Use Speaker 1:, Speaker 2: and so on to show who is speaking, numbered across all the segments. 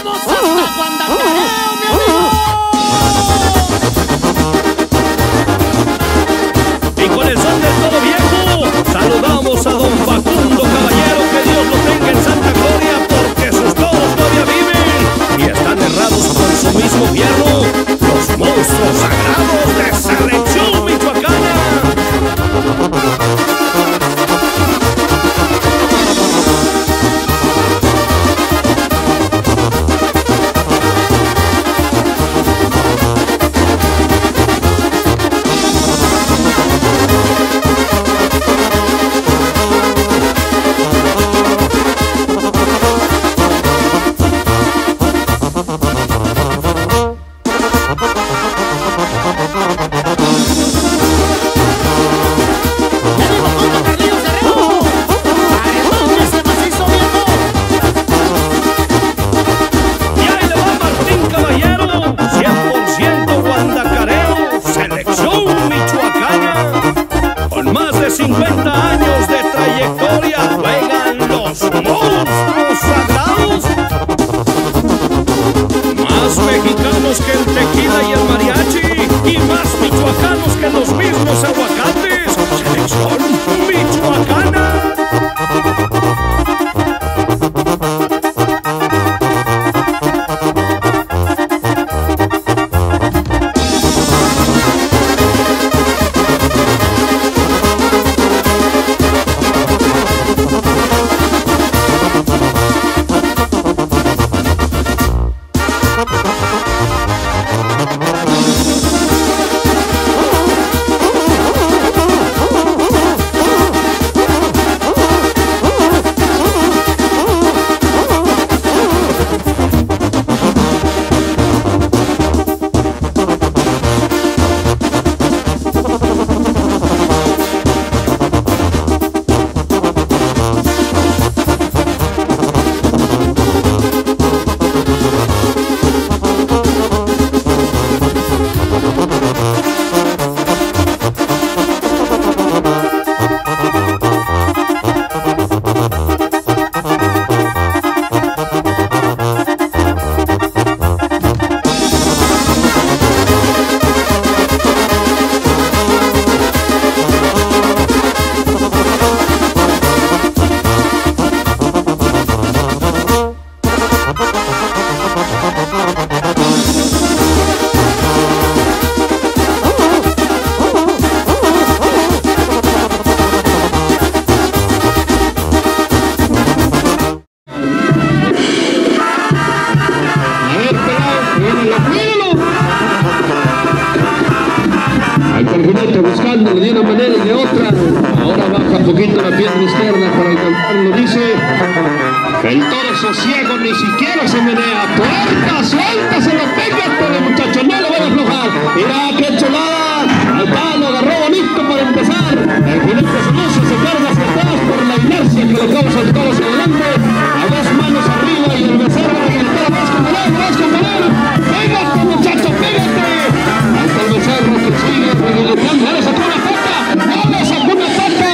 Speaker 1: vamos hasta Guandacareo, mi amigo.
Speaker 2: Y con el son del todo viejo, saludamos a don Facundo Caballero, que Dios lo tenga en santa gloria, porque sus toros todavía viven y están errados con su mismo fierro, los monstruos sagrados de Selección Michoacana.
Speaker 3: Buscándolo de una manera y de otra. Ahora baja un poquito la pierna izquierda para alcanzarlo. Dice que el toro sosiego ni siquiera se menea. Puerta, suéltaselo, pégate, muchacho, no lo voy a aflojar. Mira qué chulada. Al palo, agarró bonito para empezar. El jinete celoso se carga hacia atrás por la inercia que le causa el toro hacia adelante. A dos manos arriba y el becerro y el toro. Vas con valor. Pégate, muchacho, pégate. Hasta el becerro que sigue reguileteando. ¡No le sacó una pata! ¡No le sacó una pata!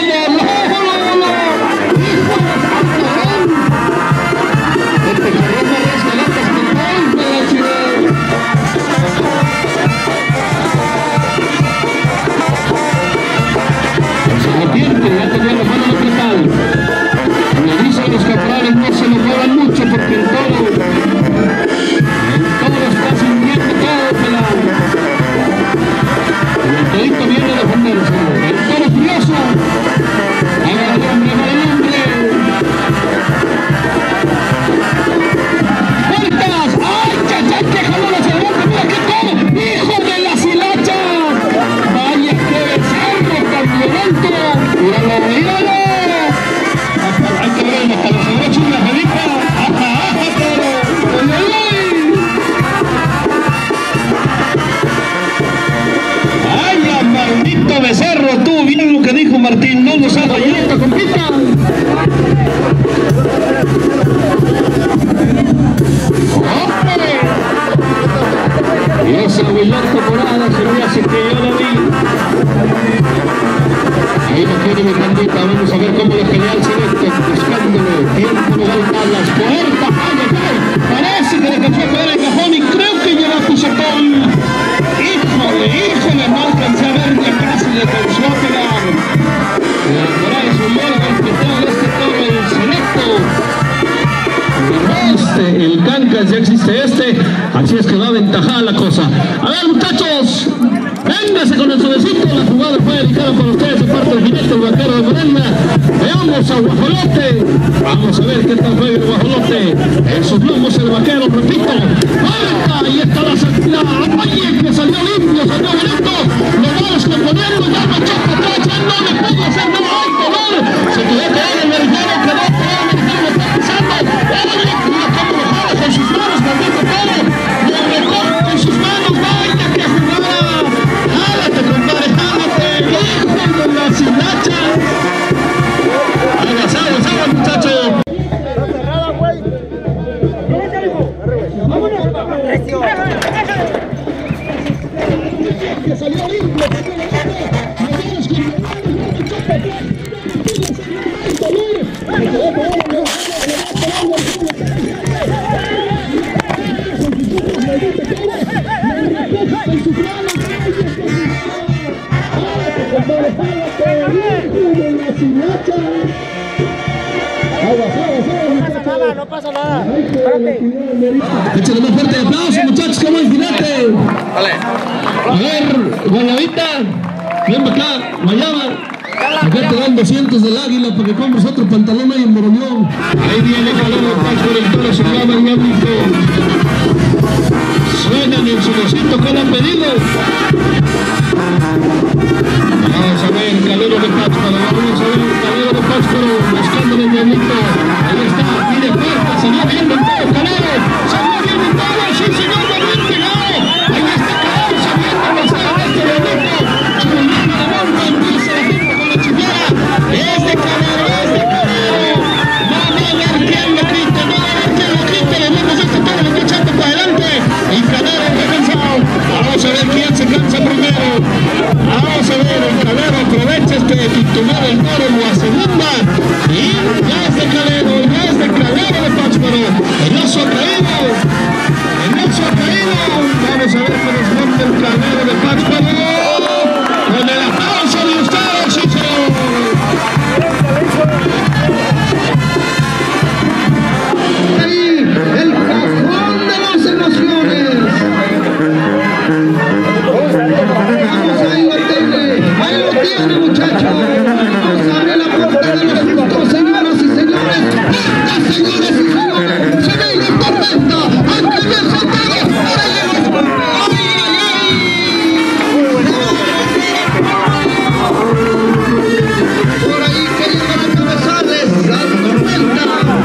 Speaker 3: Este cabrón me rescalatas con golpe, la ciudad. el Cancas, ya existe este, así es que va aventajada la cosa. A ver, muchachos, véngase con el suavecito, la jugada fue dedicada para ustedes de parte del jinete, el vaquero de Morena. Veamos a Guajolote, vamos a ver qué tal juega el Guajolote, en sus lomos el vaquero, repito, ¡alta! Ahí está la salida, oye, que salió limpio, salió bonito, lo vamos componiendo, ya no echó para atrás, ya no le pudo hacer nada al color, se quedó todo el americano, quedó todo el americano, está pisando, oye, mira cómo lo jala con sus manos, maldito todo, lo recoge con sus manos, vaya que jugada, jálate compadre, jálate, hijo de la silacha, aguas, muchachos. Que salió limpio,
Speaker 1: no pasa nada. Espérate.
Speaker 3: Échale más fuerte el aplauso, muchachos, como el jinete.
Speaker 2: Vale.
Speaker 3: A ver, Guayabita, ven para acá, Guayaba. Acá te dan 200 del Águila para que compres otro pantalón ahí en Moroñón. Ahí viene Calero Paz por el toro, se llama el diablito. Suenan el suavecito que le han pedido. Vamos a ver, Calero de Pátzcuaro, vamos a ver, Calero de Pátzcuaro, buscando el diablito. Ahí está, pide fuerza, se va bien en todo, Calero, se va bien en todo, sí señor, va bien pegado. Ahí está Calero, se viene a pasar este diablito. Chulito de bomba, empieza la gente con la chillera. Es de Calero, es de Calero. No va a ver quién lo quita, no va a ver quién lo quita, le vemos este toro, lo está echando para adelante. Y Calero está cansado. Vamos a ver quién se cansa primero. Vamos a ver, el Calero aprovecha este titular el toro en la segunda. Y ya es de Calero de Pátzcuaro. El oso ha caído. Vamos a ver que responde el Calero de Pátzcuaro. Con el aplauso de ustedes, sí señor. Ahí, el cajón de las emociones. Ahí lo tiene, muchachos. Vamos a abrir la puerta de los sustos, señoras y señores. ¡Puerta, señores y señores! ¡Se ve la tormenta! ¡Antes de soltado! ¡Ahora llegó! ¡Ay, por ahí queriendo atravesarles la tormenta!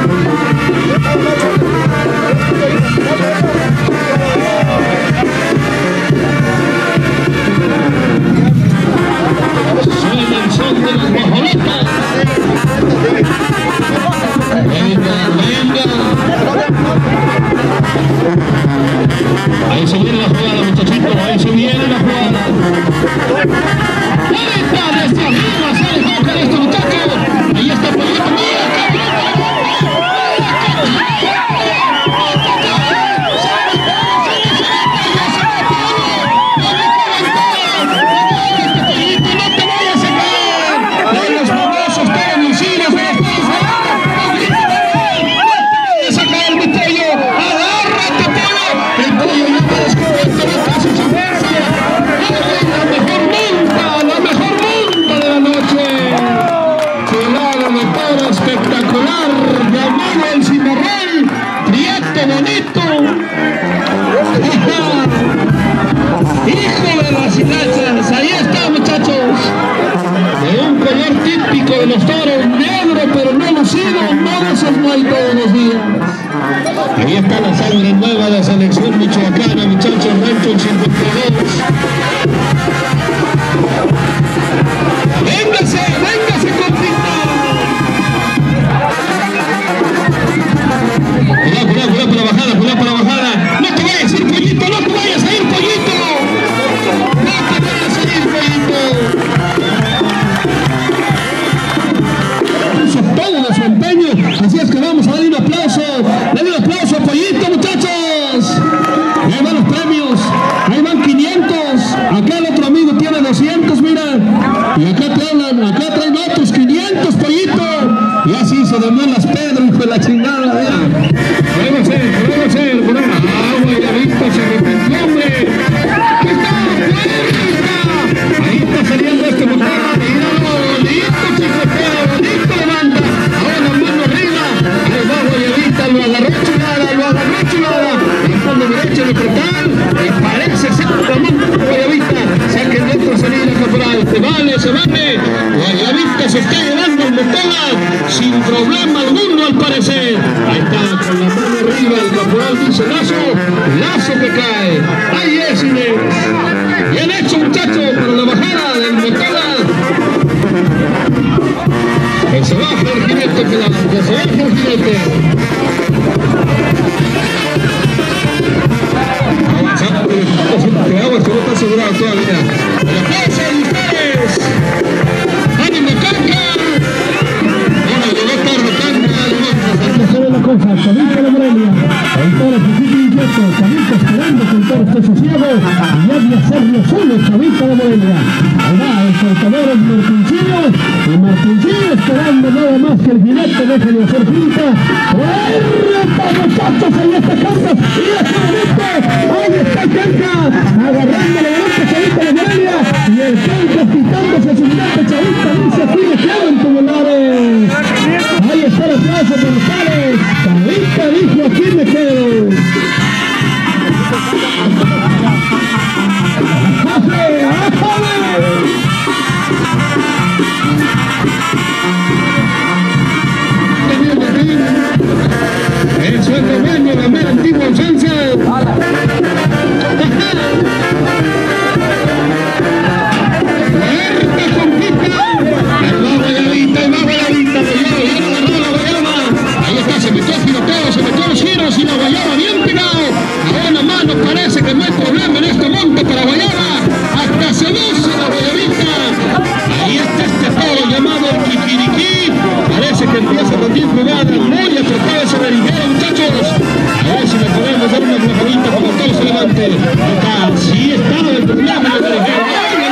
Speaker 3: Suena el son de las guajolotas. Venga. Ahí se viene la jugada, muchachitos. Ahí se viene la jugada. Ahí está, desde arriba se le toca a este muchacho. Ahí está el pollito. Hijo de las hilachas, ahí está, muchachos, de un color típico de los toros, negro pero no lucido, no se mueve todos los días. Ahí está la sangre nueva de la selección michoacana, muchachos, rancho 52. Véngase, compita. Cuidado para la bajada. No te vayas a ir, pollito, no te vayas a ir, pollito. Puso todo de su empeño, así es que vamos a darle un aplauso. Denle un aplauso a Pollito, muchachos. Ahí van los premios, ahí van 500. Acá el otro amigo tiene 200, mira. Y acá te hablan, acá traen otros 500, Pollito. Y así se demuelas Pedro, hijo de la chingada, mira. Gol dice Lazo que cae. Ahí es Inés. Bien hecho muchacho para la bajada del Motola. Que se baja el jinete, que se baja el jinete. Avanzando, que agua que no está asegurado todavía. La pausa de ustedes. ¡Ánimo, Canca! Ahora llegó tarde, Canca.
Speaker 4: Se ve la cosa, Chavita de Morelia. El toro se sigue inquieto, Chavita esperando que el toro esté sosiego y ha de hacerlo solo Chavita de Morelia. Ahí va, el soltador es Martincillo, y Martincillo esperando nada más que el jinete deje de hacer finta. ¡Corre, muchachos! Ahí está Canca, y es Chavita, ahí está Canca, agarrando la derecha Chavita de Morelia, y el Canca quitándose su jinete, Chavita dice aquí me quedo en Tubulares. Ahí está el aplauso de González. Chavita dijo aquí me quedo.
Speaker 3: Eso es lo bueno, la mera antigua usanza. Fuerte conquista. Y va Guayabita, ahí está, se metió el tiroteo, se metió los giros y la Guayaba bien pegado. Ahora nada más nos parece que no hay problema en este monte para Guayaba. Hasta se luce la Guayabita. Ahí está este toro llamado el Kikiriki. Parece que empieza con 10 jugadas. Muy acertado ese beriguero, muchachos. A ver si le podemos dar una flojadita para que el toro se levante. Sí está el problema en el beriguero.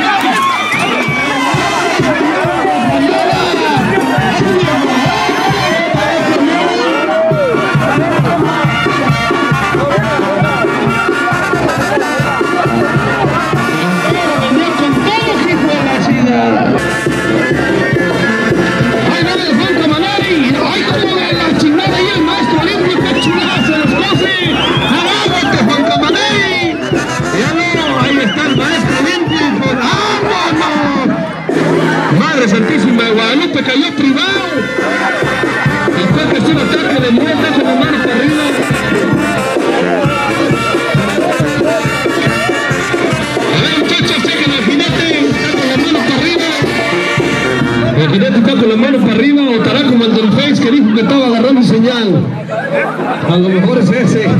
Speaker 3: Santísima de Guadalupe cayó privado. Después que es un ataque de muerte con la mano para arriba. A ver muchachos, chequen el jinete, está con la mano para arriba. El jinete está con la mano para arriba o estará como el del Face que dijo que estaba agarrando señal. A lo mejor es ese.